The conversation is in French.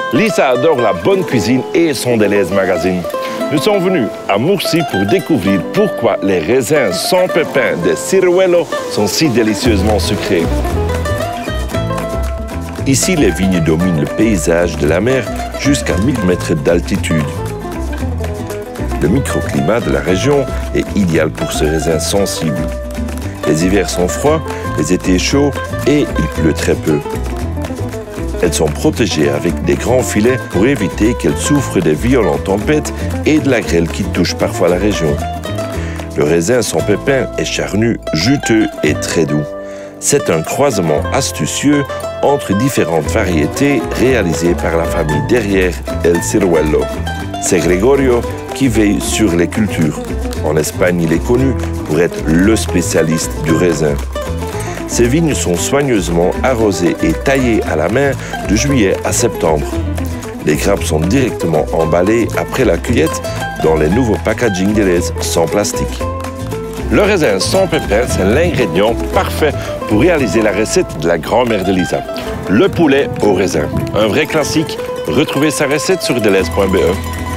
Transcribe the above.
Lisa adore la bonne cuisine et son Deleuze magazine. Nous sommes venus à Murcie pour découvrir pourquoi les raisins sans pépins de Ciruelo sont si délicieusement sucrés. Ici, les vignes dominent le paysage de la mer jusqu'à 1000 mètres d'altitude. Le microclimat de la région est idéal pour ce raisin sensible. Les hivers sont froids, les étés chauds et il pleut très peu. Elles sont protégées avec des grands filets pour éviter qu'elles souffrent des violentes tempêtes et de la grêle qui touche parfois la région. Le raisin sans pépins est charnu, juteux et très doux. C'est un croisement astucieux entre différentes variétés réalisées par la famille derrière El Ciruelo. C'est Gregorio qui veille sur les cultures. En Espagne, il est connu pour être le spécialiste du raisin. Ces vignes sont soigneusement arrosées et taillées à la main de juillet à septembre. Les grappes sont directement emballées après la cueillette dans les nouveaux packaging Deleuze sans plastique. Le raisin sans pépins, c'est l'ingrédient parfait pour réaliser la recette de la grand-mère de Lisa. Le poulet au raisin. Un vrai classique. Retrouvez sa recette sur deleuze.be.